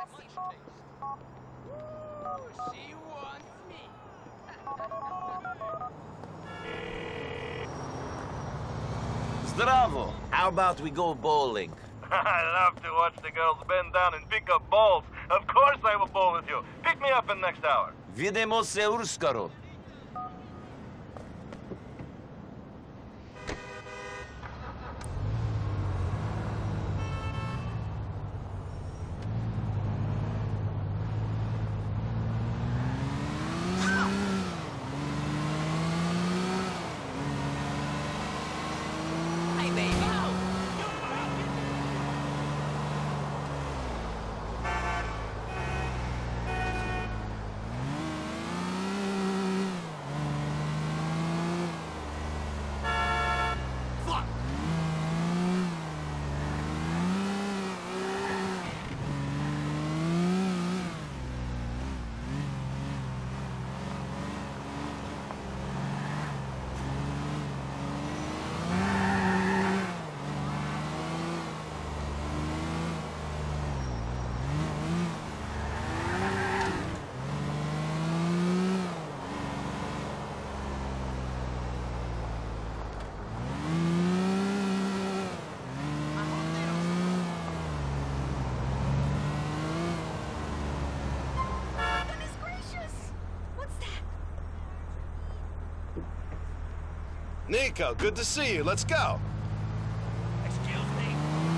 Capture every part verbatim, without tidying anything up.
She wants me. Zdravo! How about we go bowling? I love to watch the girls bend down and pick up balls. Of course I will bowl with you. Pick me up in the next hour. Vidimo se uskoro. Nico, good to see you. Let's go. Excuse me.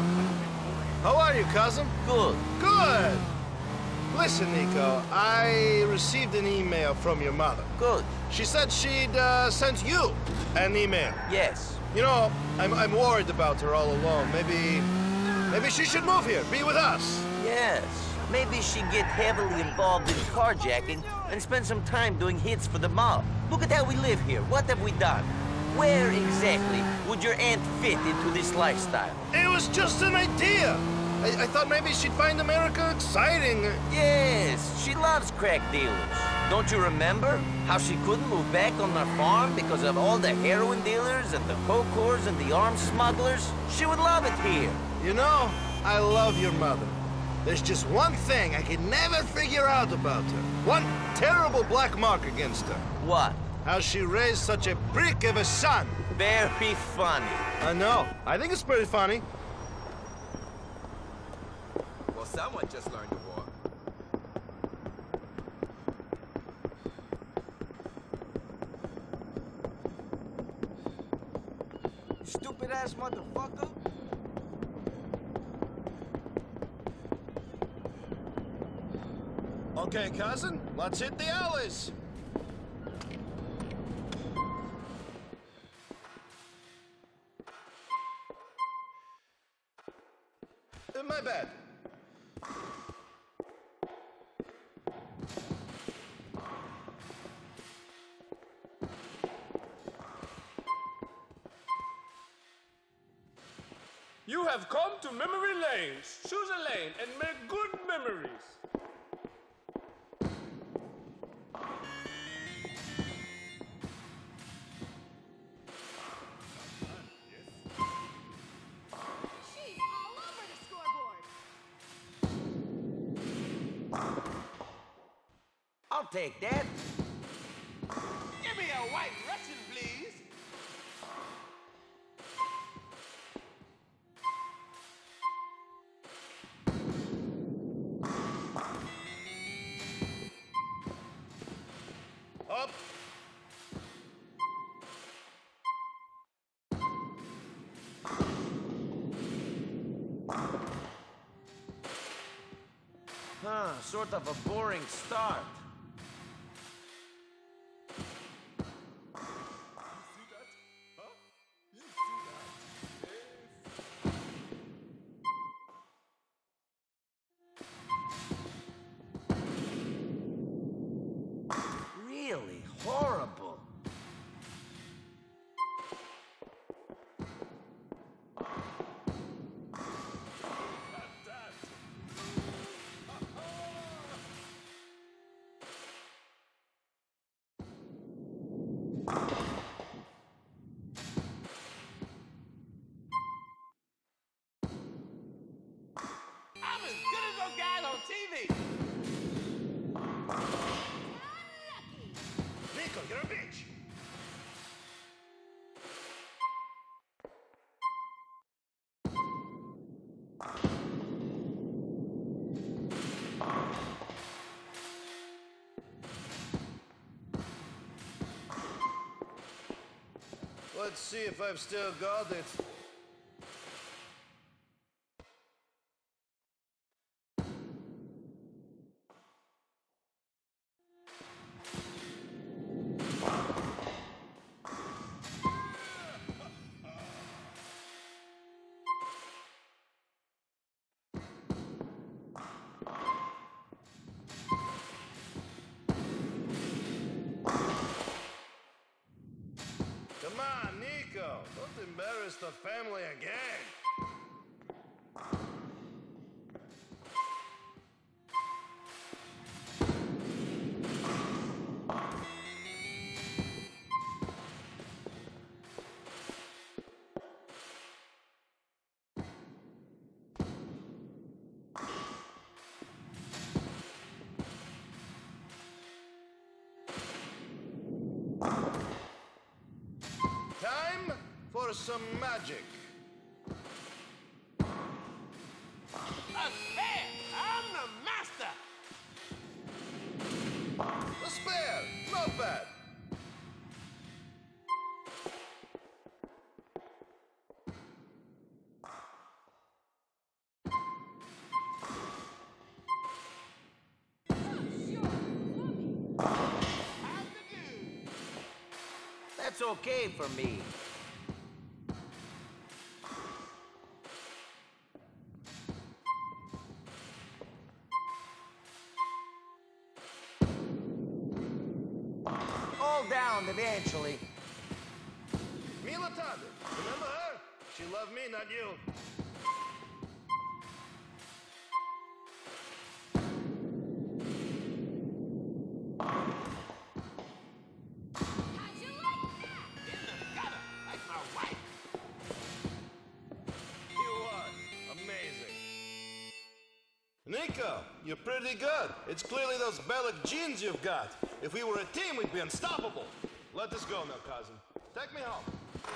How are you, cousin? Good. Good. Listen, Nico, I received an email from your mother. Good. She said she'd uh, sent you an email. Yes. You know, I'm, I'm worried about her all alone. Maybe, maybe she should move here, be with us. Yes. Maybe she'd get heavily involved in carjacking and spend some time doing hits for the mob. Look at how we live here. What have we done? Where exactly would your aunt fit into this lifestyle? It was just an idea. I, I thought maybe she'd find America exciting. Yes, she loves crack dealers. Don't you remember how she couldn't move back on our farm because of all the heroin dealers and the coke whores and the arms smugglers? She would love it here. You know, I love your mother. There's just one thing I can never figure out about her. One terrible black mark against her. What? How she raised such a brick of a son. Very funny. I know. I think it's pretty funny. Well, someone just learned to walk. Stupid ass motherfucker. Okay, cousin, let's hit the alleys. Uh, my bad. You have come to memory lane. Choose a lane and make good memories. She's all over the scoreboard. I'll take that. Give me a white Russian, please. Up. Huh, sort of a boring start. Really horrible. T V. Unlucky. Nico, you're a bitch. Let's see if I've still got it. Come on, Nico. Don't embarrass the family again. Time for some magic. A spare. I'm the master. A spare. Not bad. That's okay for me. All down eventually. Mila Tande. Remember her? She loved me, not you. How'd you like that? In the gutter, like my wife. You are amazing. Nico, you're pretty good. It's clearly those Bellic genes you've got. If we were a team, we'd be unstoppable. Let us go now, cousin. Take me home.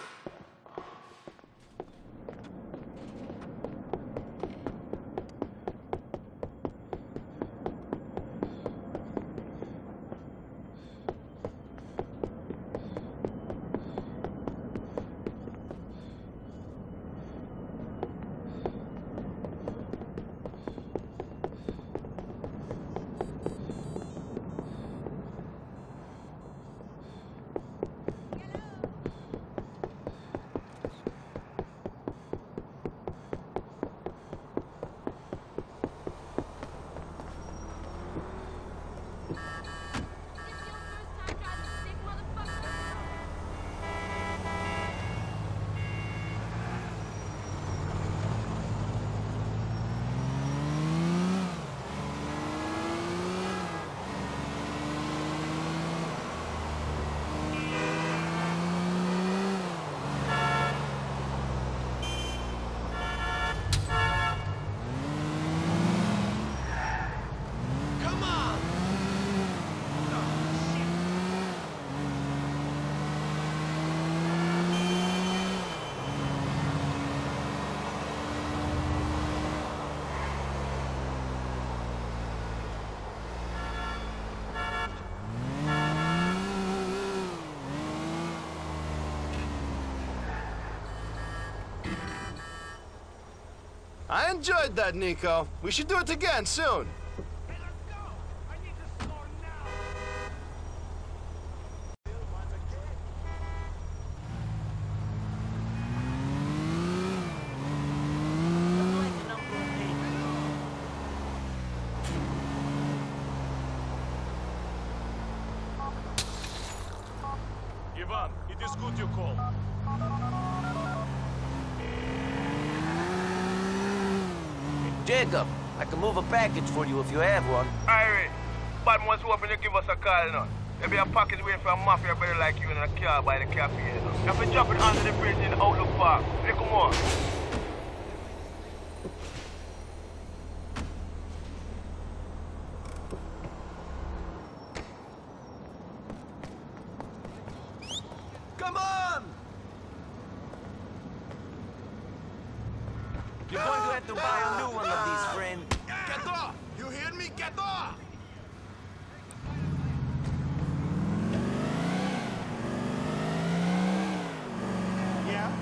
I enjoyed that, Nico. We should do it again soon. Hey, let's go. I need to slow now. Ivan, it is good you called. Jacob, I can move a package for you if you have one. Irie, bad ones hoping you give us a call, you know. There'll be a package waiting for a mafia better like you in a car by the cafe, you know. You have to drop it under the bridge in Outlook Park. Little more. went to buy a new one of these, friend. Get off! You hear me? Get off! Yeah?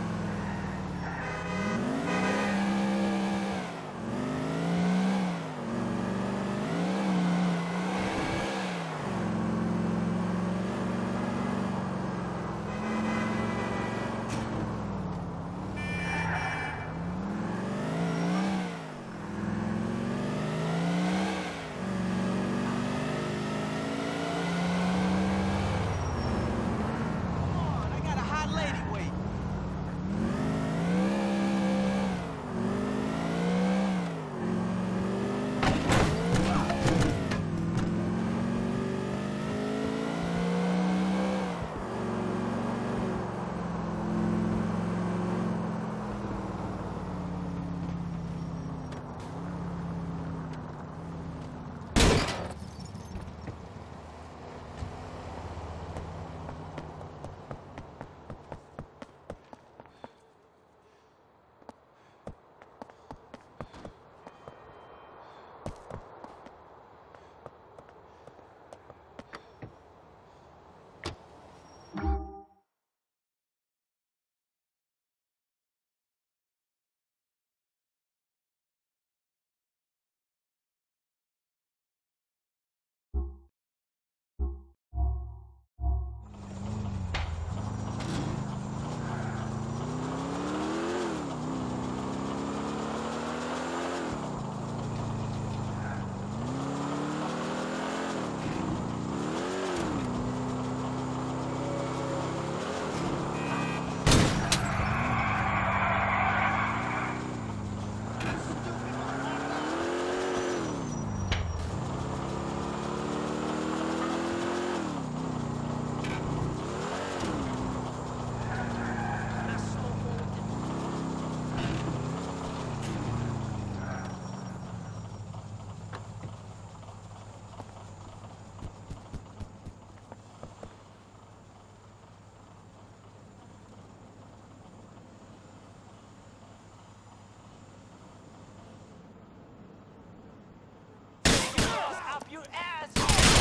Your ass!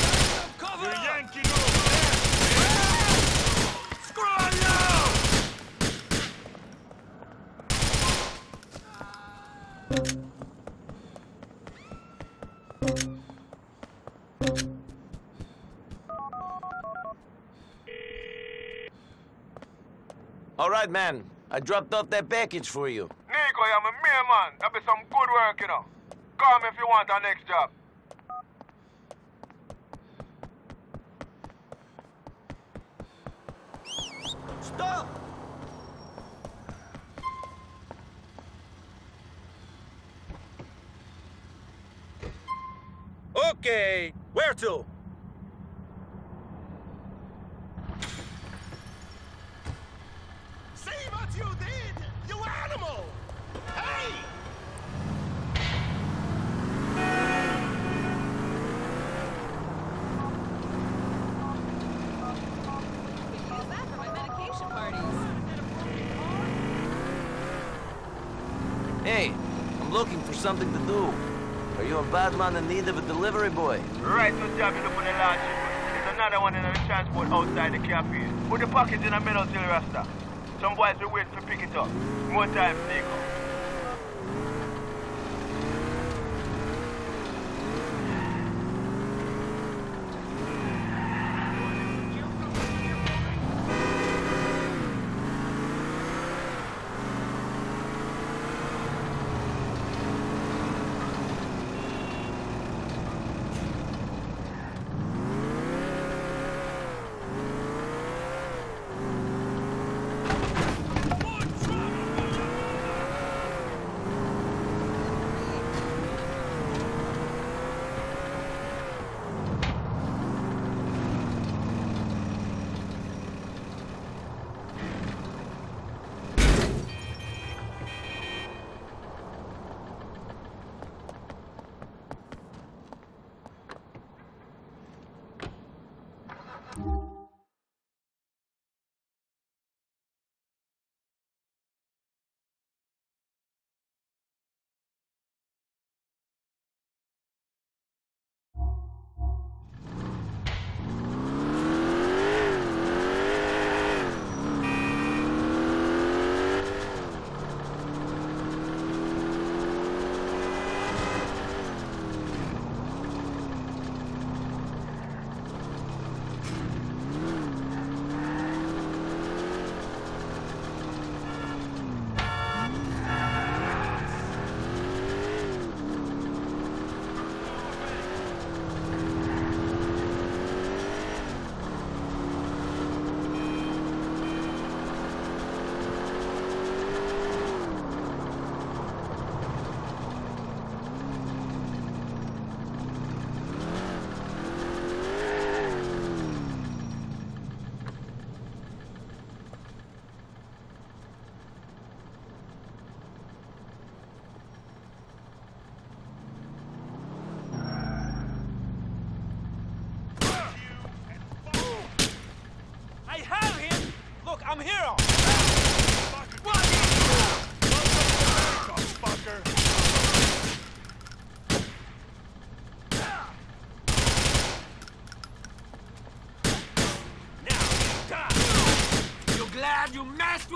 Cover You're yanking over there! Screw All right, man. I dropped off that package for you. Nico, you're my main man. That be some good work, you know. Call me if you want our next job. Stop! Okay, where to? See what you did, you animal! Hey! Use that for my medication parties. Hey, I'm looking for something to do. Are you a bad man in need of a delivery boy? Right, so job you look for the large shipment. There's another one in the transport outside the cafe. Put the package in the middle till the rest of. Some boys will wait to pick it up. More time, Nico.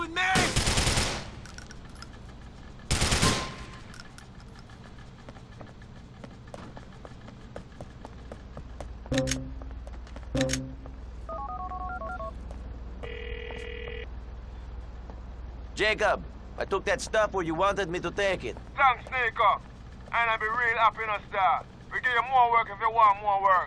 with me! Jacob, I took that stuff where you wanted me to take it. Thanks, Sneaker. And I'll be real happy in a star. We give you more work if you want more work.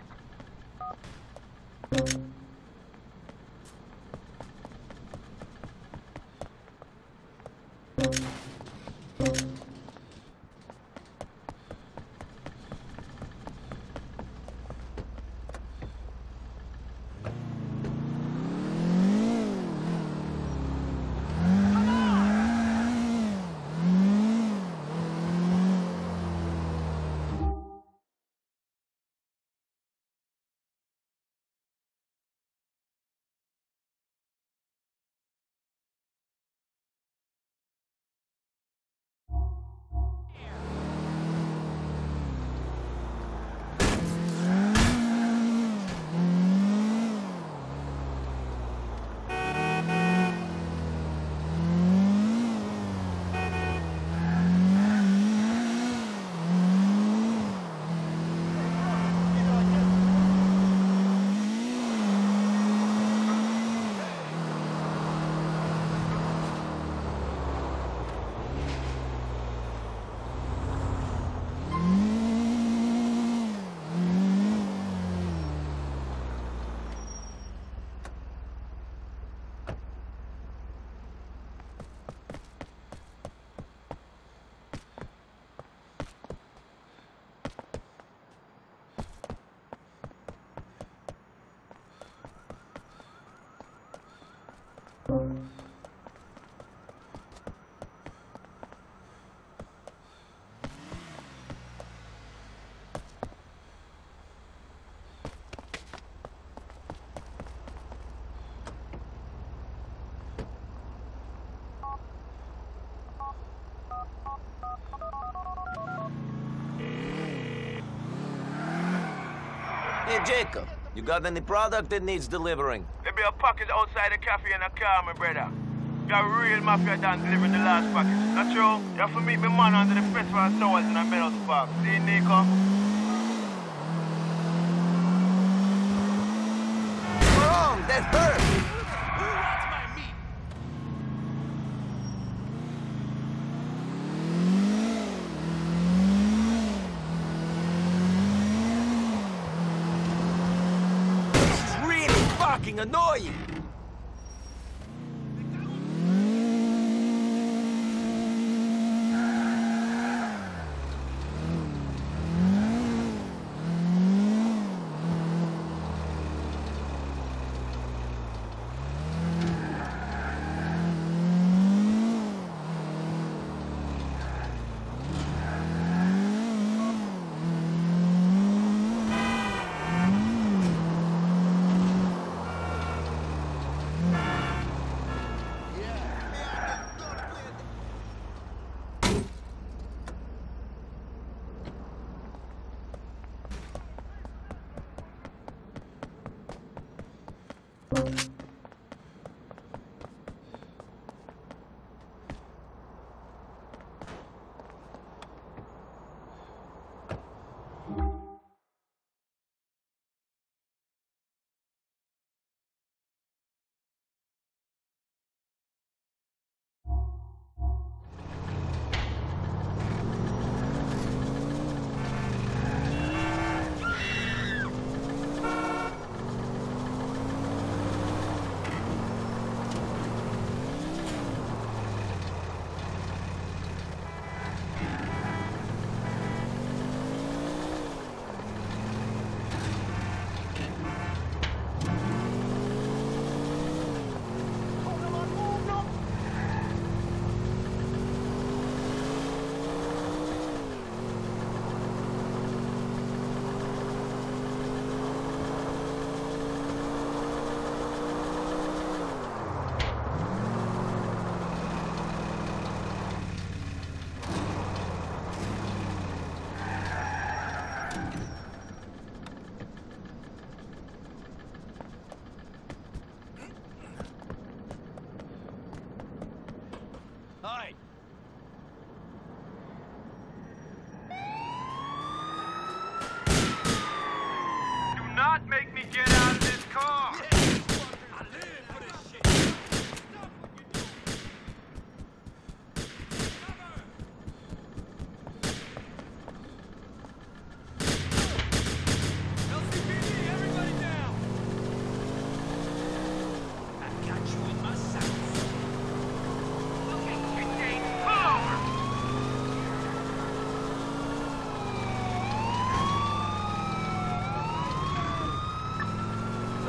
Hey, Jacob, you got any product that needs delivering? There be a package outside the cafe in a car, my brother. You got real mafia done delivering the last package. Not true? You have to meet me man under the festival towers in the Meadows Park. See, Nico? Wrong! That hurt! Who wants my meat? Fucking annoying!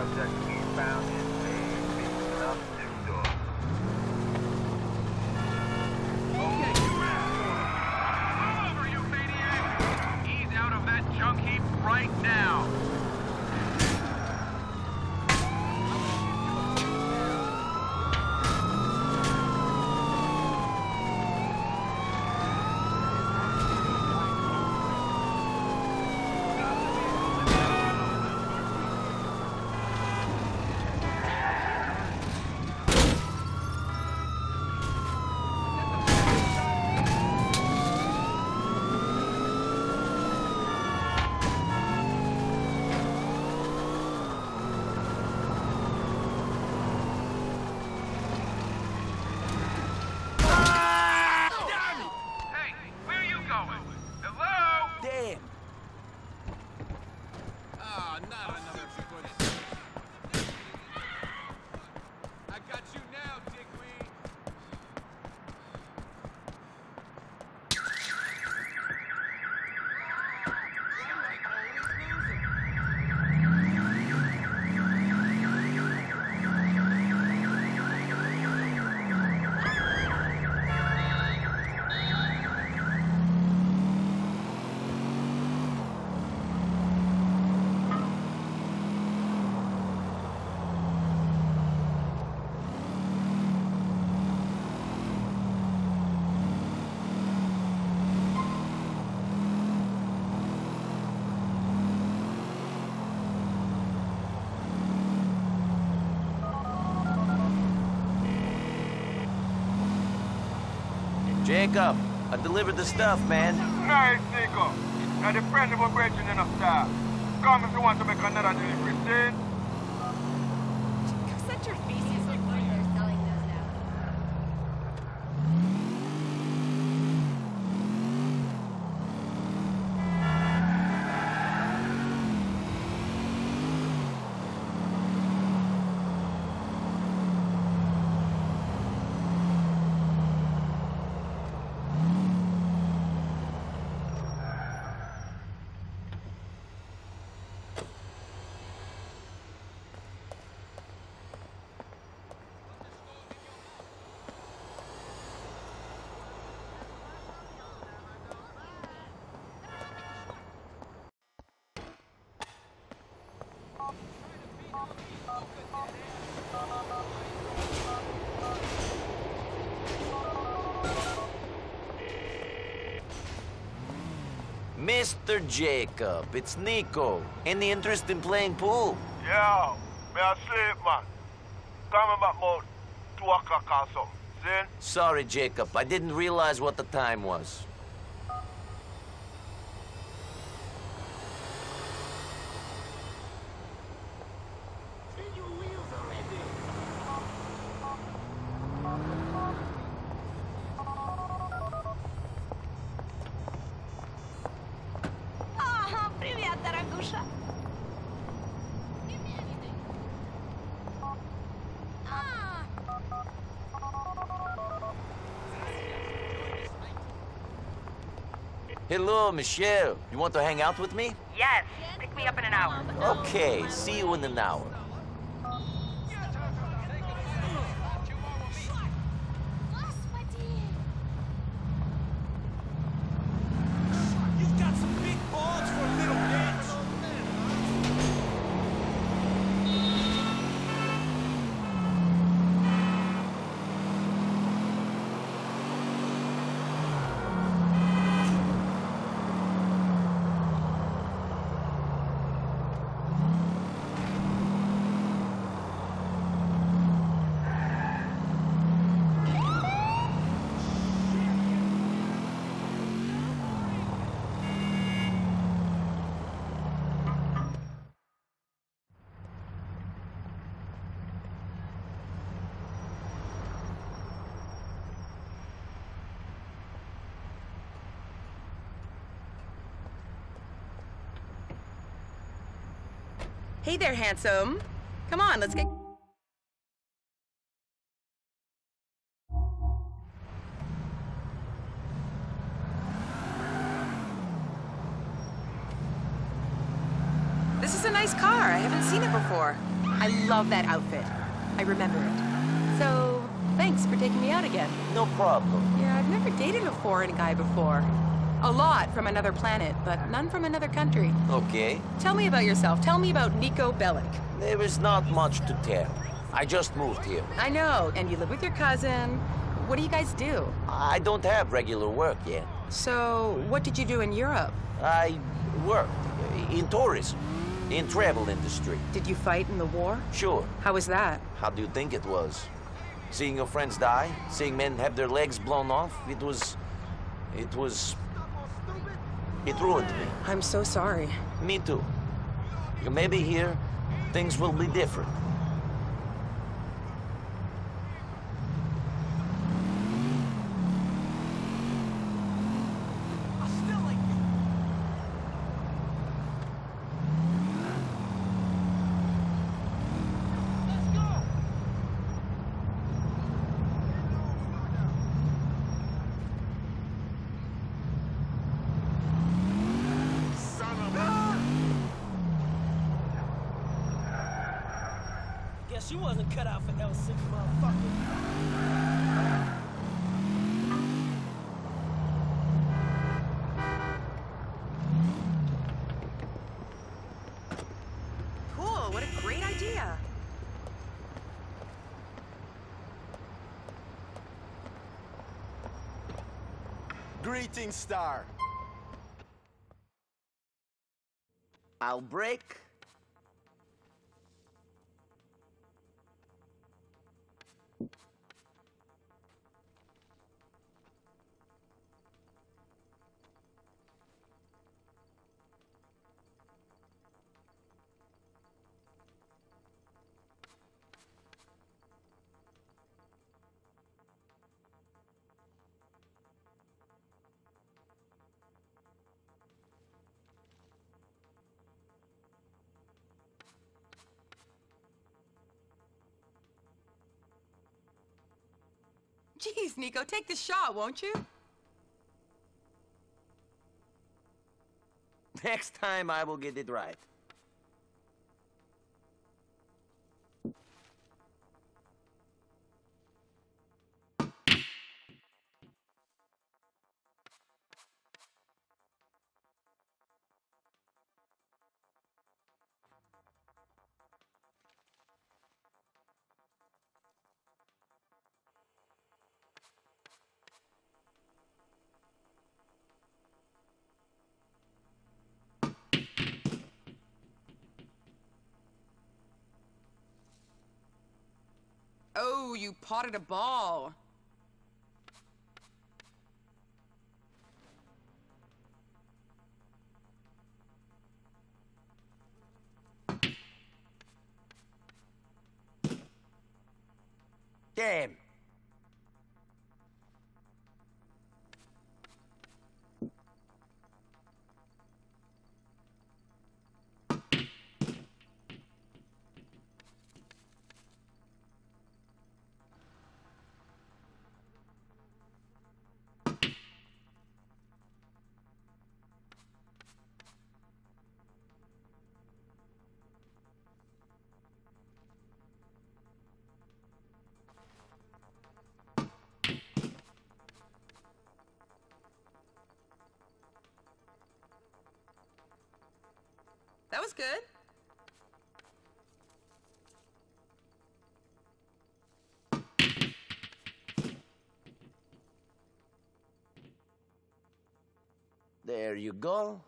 Subject eastbound in Main, picking up next door. Okay, you all over, you maniac! Ease out of that junk heap right now! Jacob, I delivered the stuff, man. Nice, Nico. Now the friend of a brethren in a star. Come if you want to make another delivery, see? Set your feces on fire. They're selling those now. Mister Jacob, it's Nico. Any interest in playing pool? Yeah, me asleep, man. Coming back about two o'clock or something, see? Sorry, Jacob. I didn't realize what the time was. Привет, дорогуша. Hello, Michelle. You want to hang out with me? Yes. Pick me up in an hour. Okay, see you in an hour. You've got some big balls for a little bitch! Hey there, handsome. Come on, let's get... This is a nice car. I haven't seen it before. I love that outfit. I remember it. So, thanks for taking me out again. No problem. Yeah, I've never dated a foreign guy before. A lot from another planet, but none from another country. Okay. Tell me about yourself. Tell me about Niko Bellic. There is not much to tell. I just moved here. I know, and you live with your cousin. What do you guys do? I don't have regular work yet. So, what did you do in Europe? I worked in tourism, in travel industry. Did you fight in the war? Sure. How was that? How do you think it was? Seeing your friends die? Seeing men have their legs blown off? It was... It was... It ruined me. I'm so sorry. Me too. Maybe here, things will be different. Guess you wasn't cut out for L six, motherfucker. Cool, what a great idea. Greetings, Star. I'll break. Jeez, Niko, take the shot, won't you? Next time I will get it right. Oh, you potted a ball. Damn. That was good. There you go.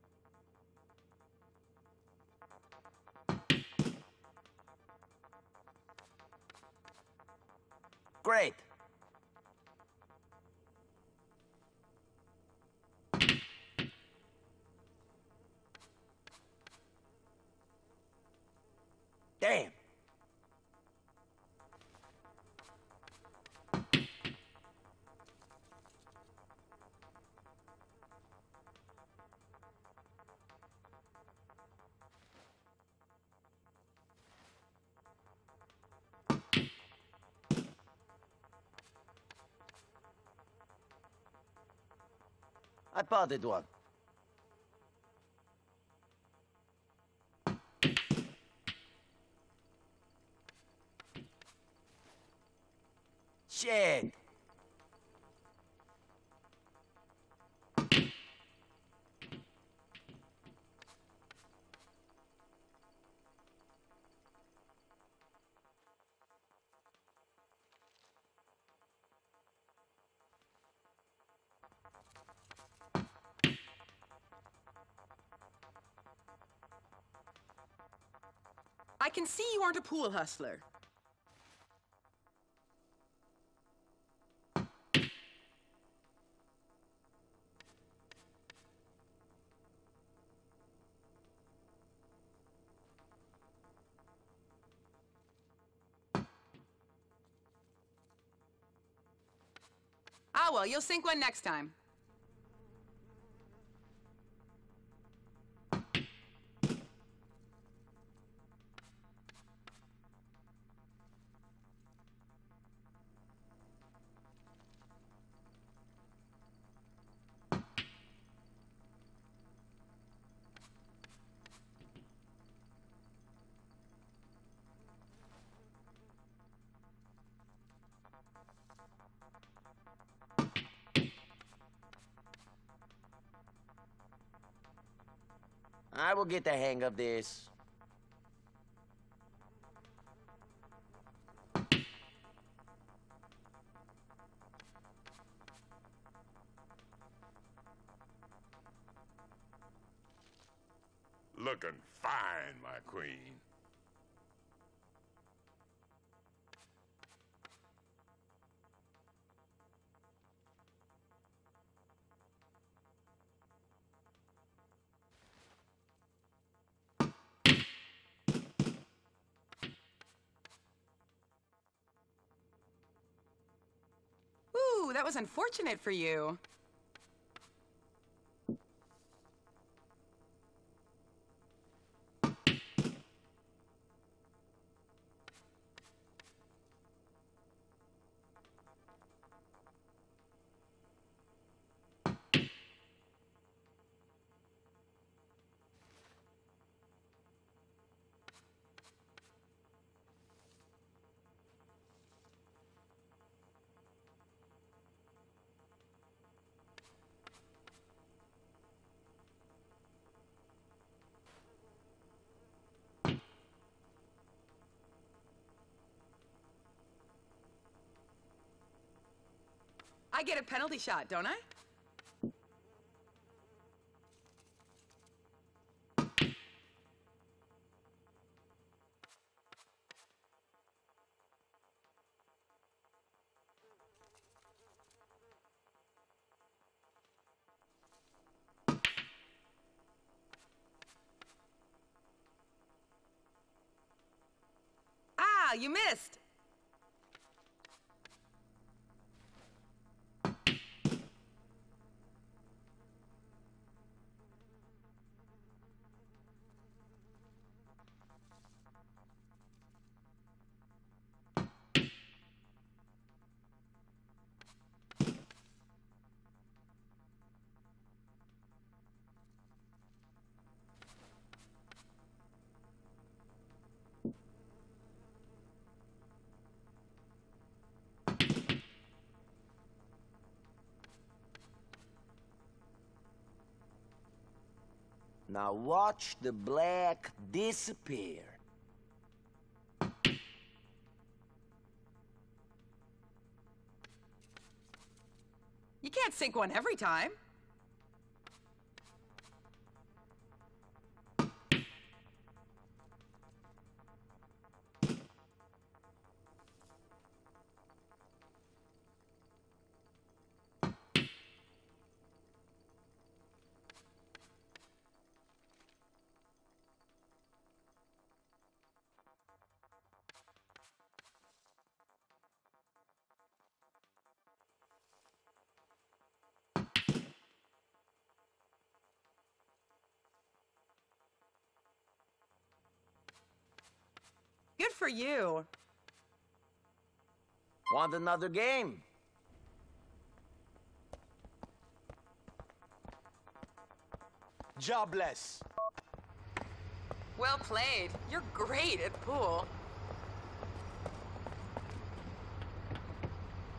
Great. Damn. I potted one. Shit! I can see you aren't a pool hustler. Ah, well, you'll sink one next time. I will get the hang of this. Looking fine, my queen. Ooh, that was unfortunate for you. I get a penalty shot, don't I? Ah, you missed! Now watch the black disappear. You can't sink one every time. Good for you. Want another game? Jobless. Well played. You're great at pool.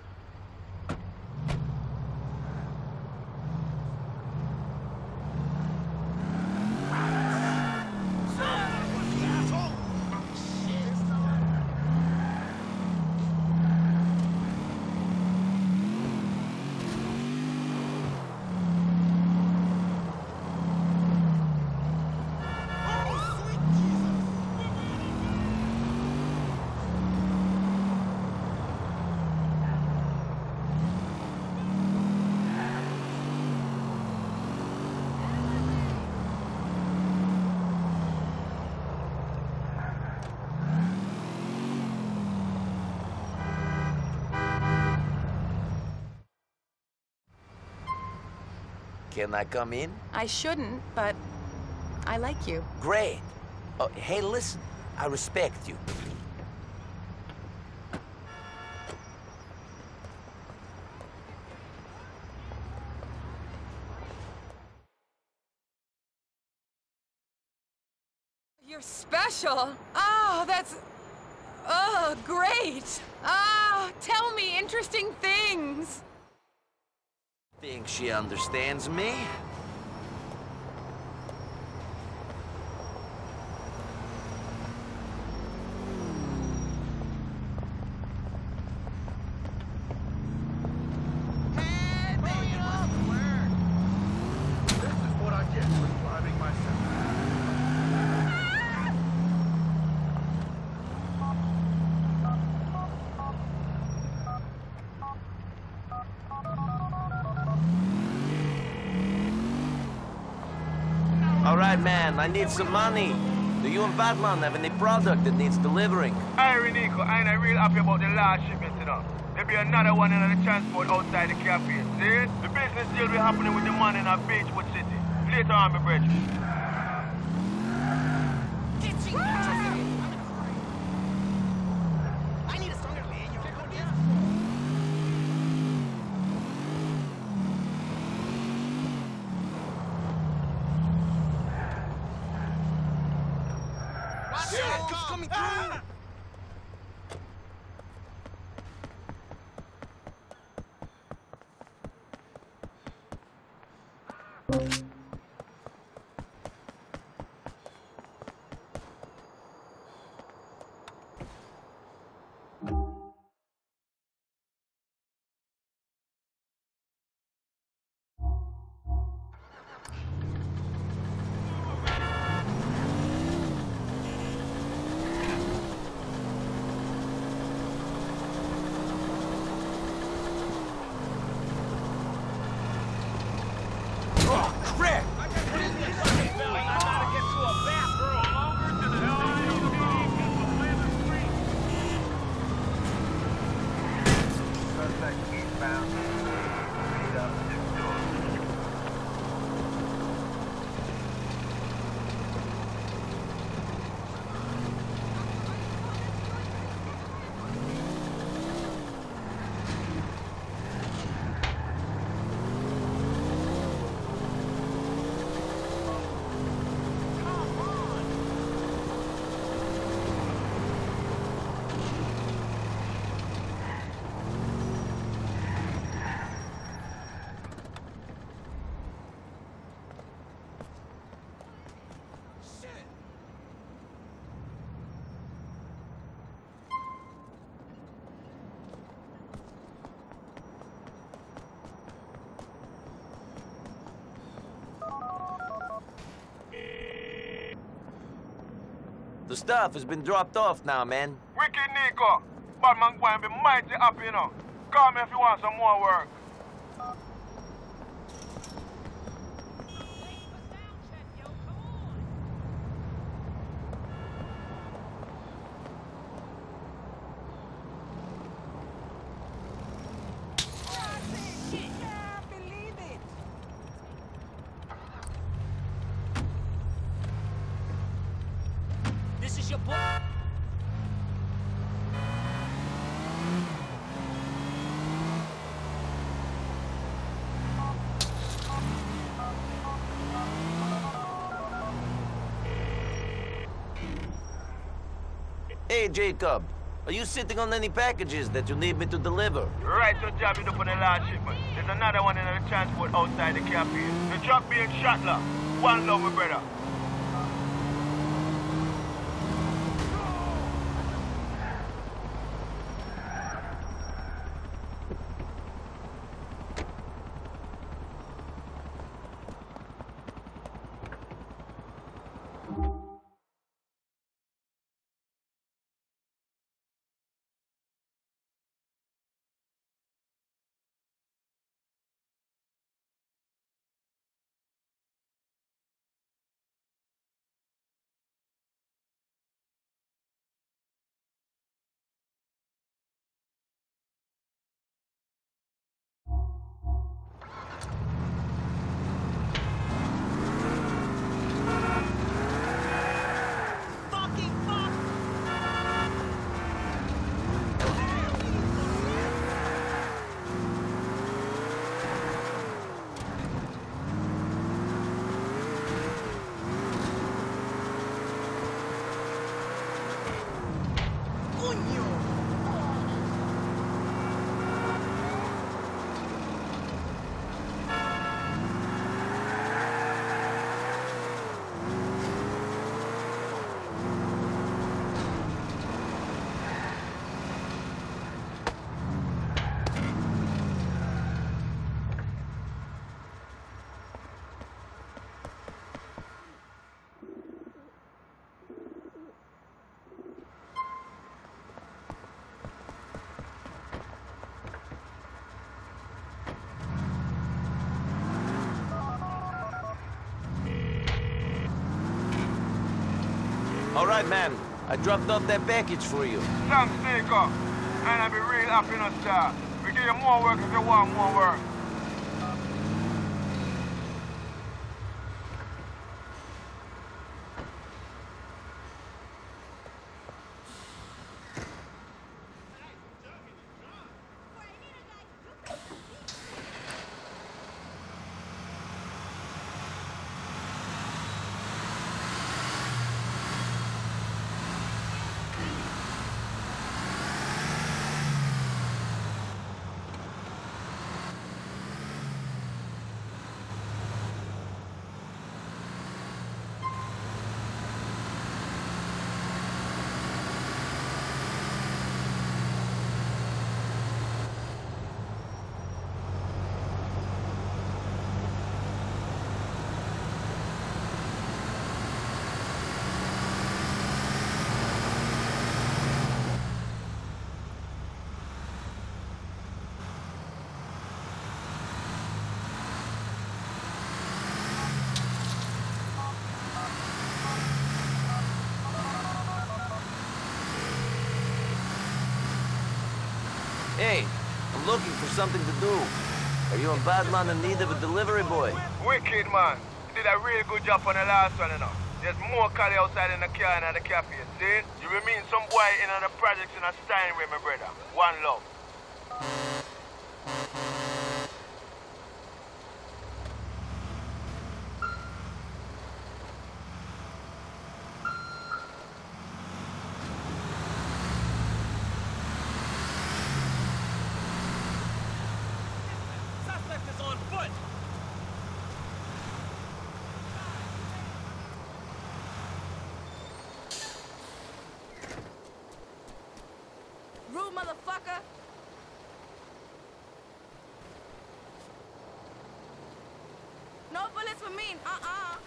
Can I come in? I shouldn't, but I like you. Great. Oh, hey, listen. I respect you. You're special. Oh, that's... Oh, great. Oh, tell me interesting things. Think she understands me? All right, man, I need some money. Do you and Batman have any product that needs delivering? Irie Nico, I ain't real happy about the last shipment, you know. There'll be another one in the transport outside the cafe. See? The business still be happening with the man in our Beachwood City. Later on, my bridge. I need a stronger man. You check on this. Watch out! He's coming through! The stuff has been dropped off now, man. Wicked Nico. Batman going to be mighty happy, you know. Call me if you want some more work. This is your book. Hey, Jacob. Are you sitting on any packages that you need me to deliver? Right, so job you do for the last shipment. There's another one in the transport outside the cafe. The truck being shot, love. One love, my brother. All right, man. I dropped off that package for you. Sam Sneaker. And I'll be real happy, no star. We give you more work if you want more work. Hey, I'm looking for something to do. Are you and Badman in need of a delivery boy? Wicked, man. You did a really good job on the last one, you know. There's more Cali outside in the car and at the cafe, see? You will meet some boy in on the projects in a Steinway, my brother. One love. Suspect is on foot! Rude motherfucker! No bullets for me, uh-uh.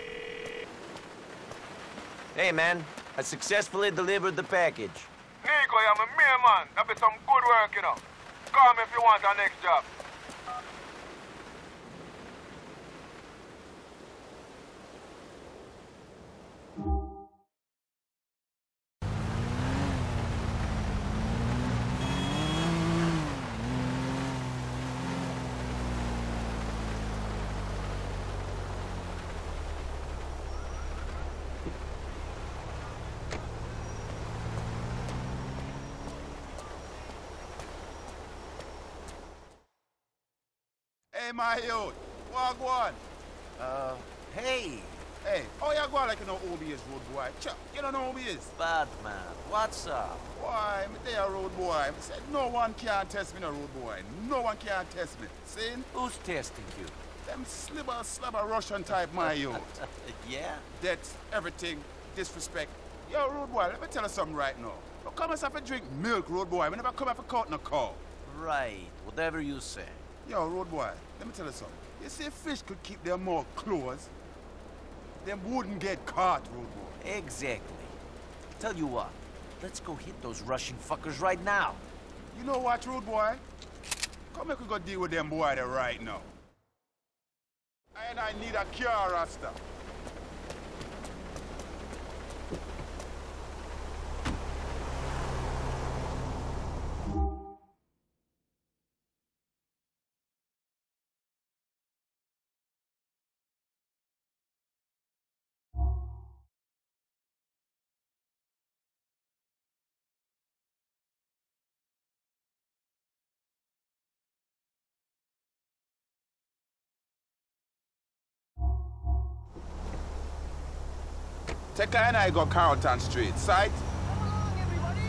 Hey, man. I successfully delivered the package. Nico, Nico, you're my main man. That'll be some good work, you know. Call me if you want our next job. Hey, my youth. What go on? Uh, hey. Hey, how you go on like you know O B is road boy? Chuck, you don't know O B is? Batman, what's up? Boy, me there road boy. I said no one can test me no road boy. No one can test me. See? Who's testing you? Them slibber slabber Russian type, my youth. Yeah? That's everything. Disrespect. Yo, road boy, let me tell you something right now. Don't come myself and drink milk, road boy. We never come here for caught in a cow. Right, whatever you say. Yo, road boy, let me tell you something. You see, fish could keep their mouth closed. Them wouldn't get caught, road boy. Exactly. Tell you what, let's go hit those Russian fuckers right now. You know what, road boy? Come here, we go deal with them boy there right now. And I need a car, Rasta. Take a and I go Carlton Street, sight? Come along, everybody!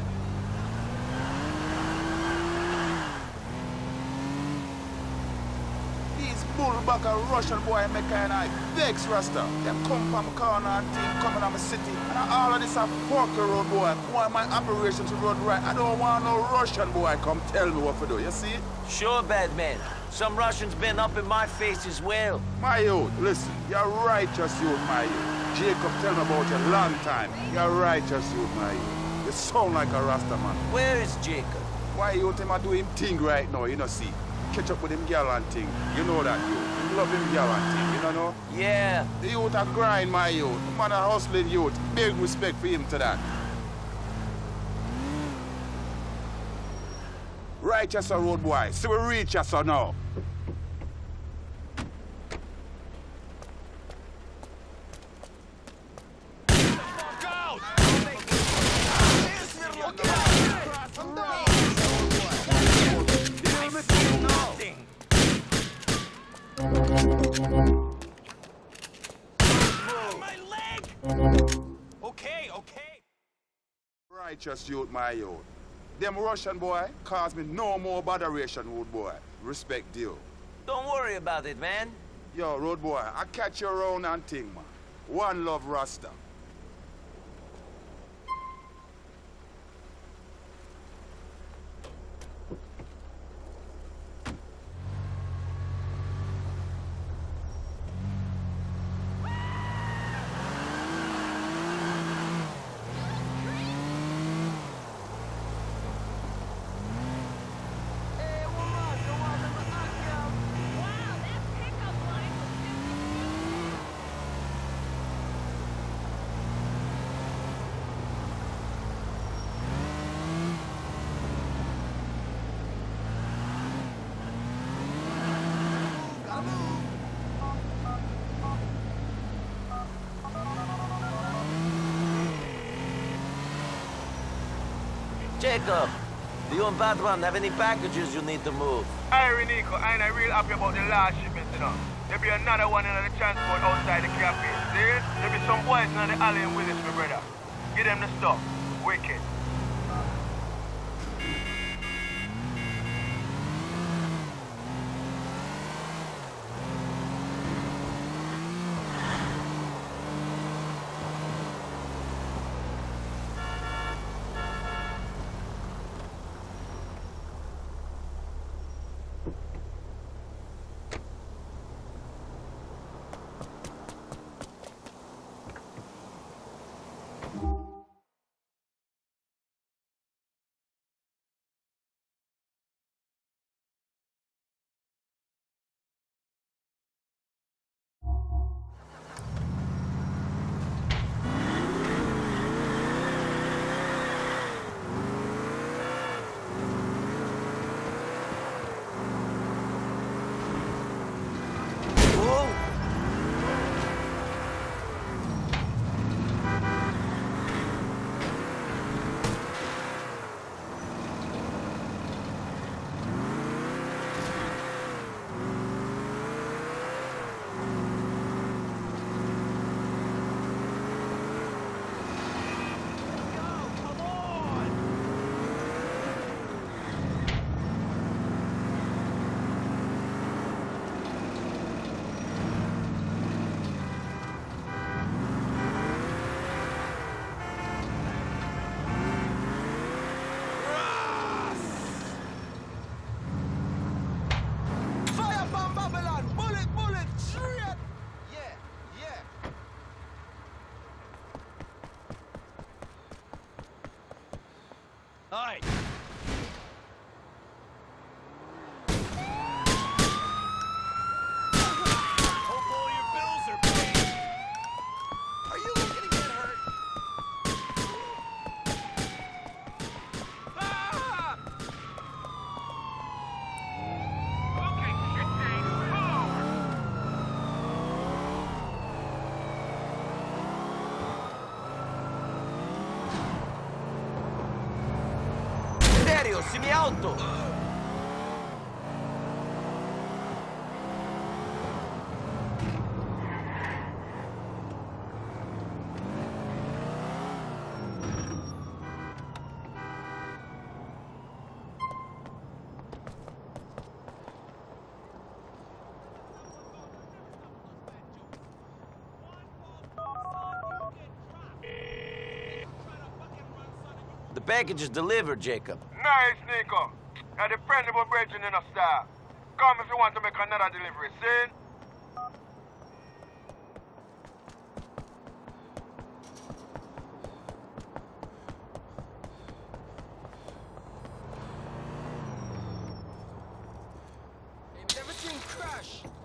These bullbucker Russian boy make and I vex Rasta. Them come from corner and team coming on my city. And all of this a fuck road boy. Want my operation to run right. I don't want no Russian boy come tell me what to do, you see? Sure, Batman. Some Russians been up in my face as well. My youth, listen, you're righteous youth, my youth. Jacob tell me about you long time. You're righteous youth, my youth. You sound like a Rasta man. Where is Jacob? Why you him a do him thing right now, you know see? Catch up with him girl and thing. You know that youth. You love him girl and thing, you don't know? Yeah. The youth a grind, my youth. The man a hustling youth. Big respect for him to that. Righteous or road boy. See we reach us or now. Okay, okay. Righteous youth, my youth. Them Russian boy cause me no more botheration, road boy. Respect you. Don't worry about it, man. Yo, road boy, I catch you around and thing, man. One love, Rasta. Jacob, do you and Batman have any packages you need to move? Hey, Nico, I ain't real happy about the last shipment, you know. There'll be another one in the transport outside the cafe. See? There'll be some boys in the alley in Willis, my brother. Give them the stuff. Wicked. right. Hope all your bills are paid. Are you looking to get hurt? Ah! Okay, shit, Dave, pull over. Serio, semi-auto! The package is delivered, Jacob. Nice, Nico. You're dependable brethren in a star. Come if you want to make another delivery, see? Never seen Crush.